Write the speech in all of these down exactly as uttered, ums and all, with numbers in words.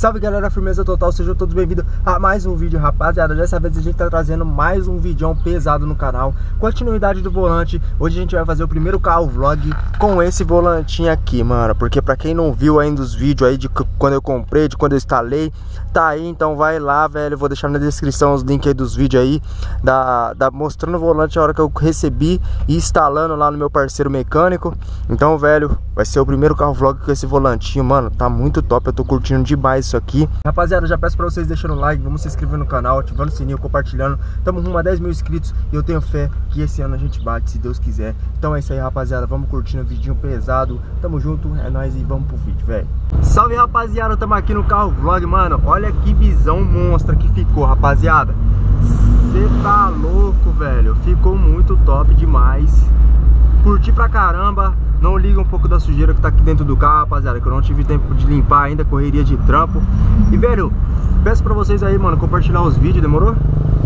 Salve galera, firmeza total, sejam todos bem-vindos a mais um vídeo, rapaziada. Dessa vez a gente tá trazendo mais um vídeo pesado no canal, continuidade do volante. Hoje a gente vai fazer o primeiro carro vlog com esse volantinho aqui, mano. Porque pra quem não viu ainda os vídeos aí de quando eu comprei, de quando eu instalei, tá aí, então vai lá, velho. Eu vou deixar na descrição os links aí dos vídeos aí da, da, mostrando o volante a hora que eu recebi e instalando lá no meu parceiro mecânico. Então, velho, vai ser o primeiro carro vlog com esse volantinho, mano. Tá muito top, eu tô curtindo demais isso aqui. Rapaziada, já peço pra vocês deixando o like, vamos se inscrever no canal, ativando o sininho, compartilhando. Tamo rumo a dez mil inscritos e eu tenho fé que esse ano a gente bate, se Deus quiser. Então é isso aí, rapaziada, vamos curtindo o vidinho pesado. Tamo junto, é nóis e vamos pro vídeo, velho. Salve, rapaziada, tamo aqui no carro vlog, mano. Olha que visão monstra que ficou, rapaziada. Cê tá louco, velho. Ficou muito top demais. Curti pra caramba. Não liga um pouco da sujeira que tá aqui dentro do carro, rapaziada, que eu não tive tempo de limpar ainda, correria de trampo. E, velho, peço pra vocês aí, mano, compartilhar os vídeos, demorou?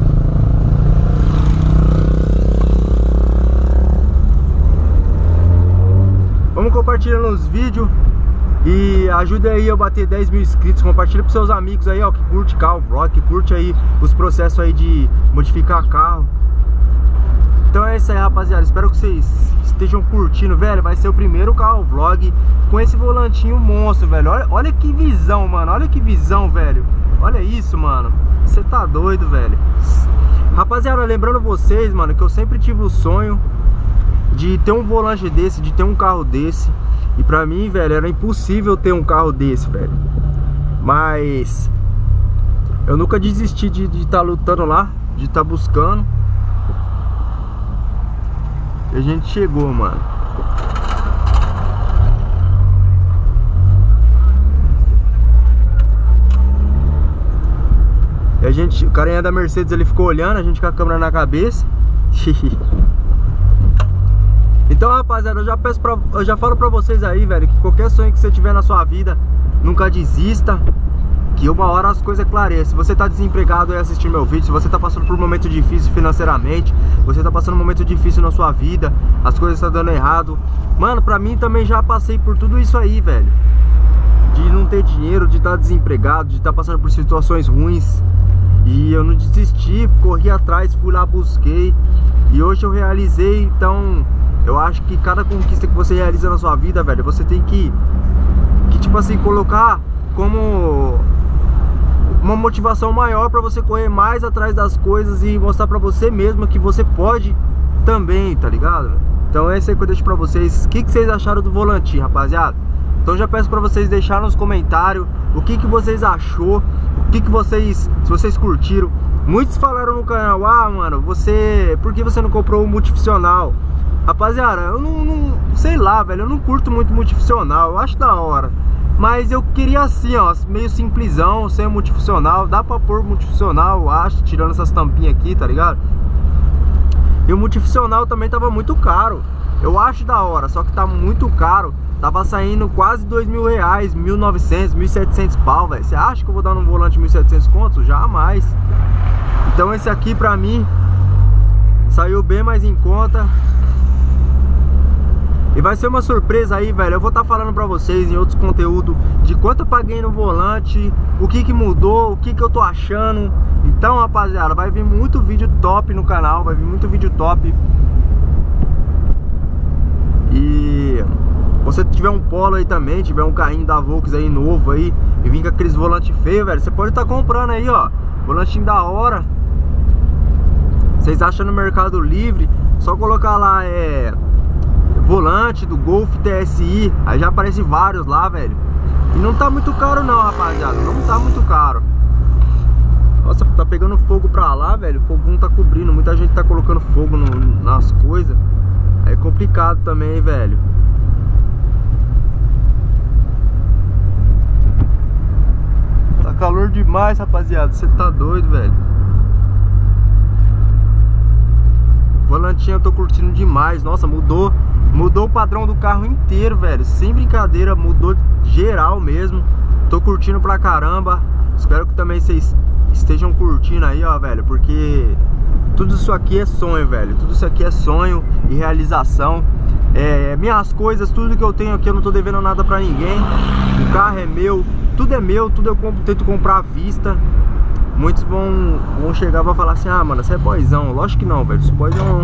Vamos compartilhando os vídeos e ajuda aí eu bater dez mil inscritos. Compartilha pros seus amigos aí, ó, que curte carro vlog, que curte aí os processos aí de modificar carro. Então é isso aí, rapaziada, espero que vocês estejam curtindo, velho. Vai ser o primeiro carro vlog com esse volantinho monstro, velho. Olha, olha que visão, mano, olha que visão, velho. Olha isso, mano, você tá doido, velho. Rapaziada, lembrando vocês, mano, que eu sempre tive o sonho de ter um volante desse, de ter um carro desse. E pra mim, velho, era impossível ter um carro desse, velho. Mas eu nunca desisti de estar tá lutando lá, de estar tá buscando. E a gente chegou, mano. E a gente, o carinha da Mercedes, ele ficou olhando, a gente com a câmera na cabeça. Então, rapaziada, eu já peço pra, eu já falo pra vocês aí, velho, que qualquer sonho que você tiver na sua vida, nunca desista, que uma hora as coisas clareiam. Se você tá desempregado e assistir meu vídeo, se você tá passando por um momento difícil financeiramente, você tá passando um momento difícil na sua vida, as coisas estão dando errado, mano, pra mim também já passei por tudo isso aí, velho. De não ter dinheiro, de estar desempregado, de estar passando por situações ruins. E eu não desisti, corri atrás, fui lá, busquei. E hoje eu realizei, então eu acho que cada conquista que você realiza na sua vida, velho, você tem que, que tipo assim, colocar como uma motivação maior pra você correr mais atrás das coisas e mostrar pra você mesmo que você pode também, tá ligado? Então é isso aí que eu deixo pra vocês. O que, que vocês acharam do volantinho, rapaziada? Então já peço pra vocês deixarem nos comentários o que, que vocês achou, o que, que vocês, se vocês curtiram. Muitos falaram no canal, ah, mano, você, por que você não comprou o multifuncional? Rapaziada, eu não, não, sei lá, velho, eu não curto muito multifuncional, eu acho da hora. Mas eu queria assim, ó, meio simplesão, sem o multifuncional. Dá pra pôr multifuncional, eu acho, tirando essas tampinhas aqui, tá ligado? E o multifuncional também tava muito caro. Eu acho da hora, só que tá muito caro. Tava saindo quase dois mil reais, mil e novecentos, mil e setecentos pau, velho. Você acha que eu vou dar num volante mil e setecentos contos? Jamais. Então esse aqui pra mim saiu bem mais em conta. E vai ser uma surpresa aí, velho. Eu vou estar tá falando pra vocês em outros conteúdos de quanto eu paguei no volante, o que que mudou, o que que eu tô achando. Então, rapaziada, vai vir muito vídeo top no canal, vai vir muito vídeo top. E se você tiver um Polo aí também, tiver um carrinho da Volks aí novo aí, e vir com aqueles volantes feios, velho, você pode estar tá comprando aí, ó, volantinho da hora. Vocês acham no Mercado Livre, só colocar lá, é... volante do Golf T S I, aí já aparece vários lá, velho. E não tá muito caro não, rapaziada, não tá muito caro. Nossa, tá pegando fogo pra lá, velho. O fogo não tá cobrindo, muita gente tá colocando fogo no, nas coisas. Aí é complicado também, velho. Tá calor demais, rapaziada, você tá doido, velho. Volantinho eu tô curtindo demais. Nossa, mudou Mudou o padrão do carro inteiro, velho. Sem brincadeira, mudou geral mesmo. Tô curtindo pra caramba. Espero que também vocês estejam curtindo aí, ó, velho. Porque tudo isso aqui é sonho, velho. Tudo isso aqui é sonho e realização. É, minhas coisas, tudo que eu tenho aqui, eu não tô devendo nada pra ninguém. O carro é meu, tudo é meu, tudo eu compro, tento comprar à vista. Muitos vão, vão chegar e vão falar assim: ah, mano, você é boyzão. Lógico que não, velho. Esse boyzão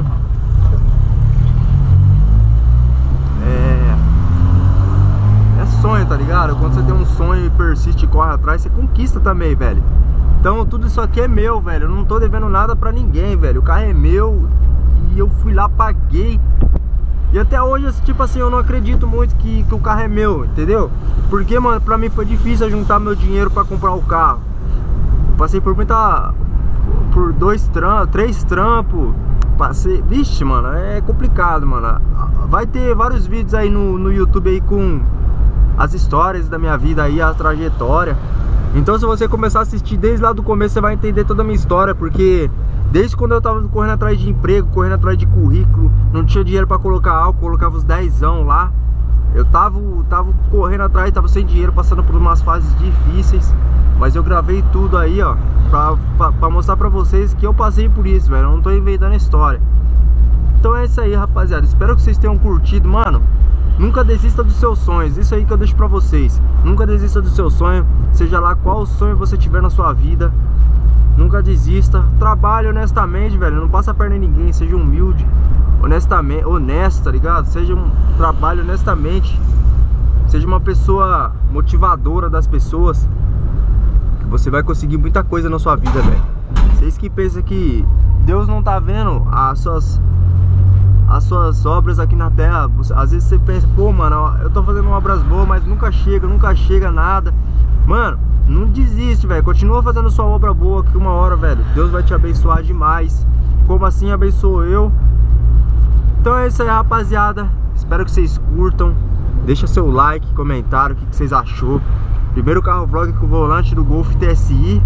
é... é sonho, tá ligado? Quando você tem um sonho e persiste e corre atrás, você conquista também, velho. Então tudo isso aqui é meu, velho. Eu não tô devendo nada pra ninguém, velho. O carro é meu e eu fui lá, paguei. E até hoje, tipo assim, eu não acredito muito que, que o carro é meu, entendeu? Porque, mano, pra mim foi difícil juntar meu dinheiro pra comprar o carro. Passei por muita... por dois trampos, três trampos. Passei... Vixe, mano, é complicado, mano. Vai ter vários vídeos aí no, no YouTube aí com as histórias da minha vida aí, a trajetória. Então se você começar a assistir desde lá do começo, você vai entender toda a minha história. Porque desde quando eu tava correndo atrás de emprego, correndo atrás de currículo, não tinha dinheiro pra colocar álcool, colocava os dezão lá. Eu tava, tava correndo atrás, tava sem dinheiro, passando por umas fases difíceis. Mas eu gravei tudo aí, ó, pra, pra, pra mostrar pra vocês que eu passei por isso, velho. Eu não tô inventando história. Então é isso aí, rapaziada. Espero que vocês tenham curtido, mano. Nunca desista dos seus sonhos. Isso aí que eu deixo pra vocês. Nunca desista do seu sonho. Seja lá qual sonho você tiver na sua vida, nunca desista. Trabalhe honestamente, velho. Não passa a perna em ninguém. Seja humilde, honestamente, honesto, tá ligado? Seja um trabalho honestamente. Seja uma pessoa motivadora das pessoas. Você vai conseguir muita coisa na sua vida, velho. Vocês que pensam que Deus não tá vendo as suas, as suas obras aqui na terra. Às vezes você pensa: pô, mano, eu tô fazendo obras boas, mas nunca chega, nunca chega nada. Mano, não desiste, velho. Continua fazendo sua obra boa, que uma hora, velho, Deus vai te abençoar demais. Como assim abençoou eu. Então é isso aí, rapaziada. Espero que vocês curtam. Deixa seu like, comentário, o que, que vocês achou. Primeiro carro vlog com o volante do Golf T S I.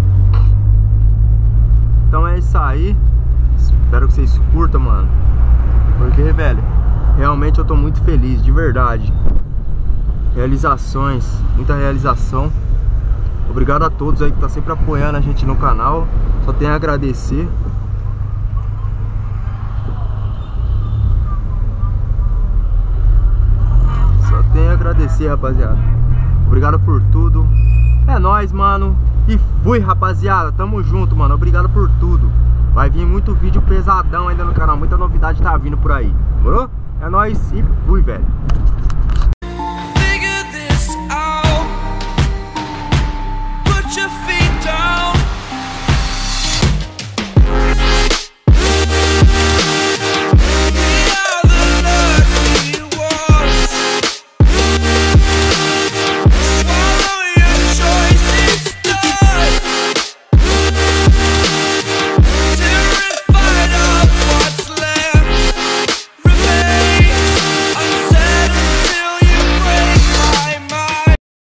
Então é isso aí. Espero que vocês curtam, mano. Porque, velho, realmente eu tô muito feliz, de verdade. Realizações, muita realização. Obrigado a todos aí que tá sempre apoiando a gente no canal. Só tenho a agradecer. Só tenho a agradecer, rapaziada. Obrigado por tudo. É nóis, mano. E fui, rapaziada. Tamo junto, mano. Obrigado por tudo. Vai vir muito vídeo pesadão ainda no canal. Muita novidade tá vindo por aí. Demorou? É nóis e fui, velho. Figure this out. Put your feet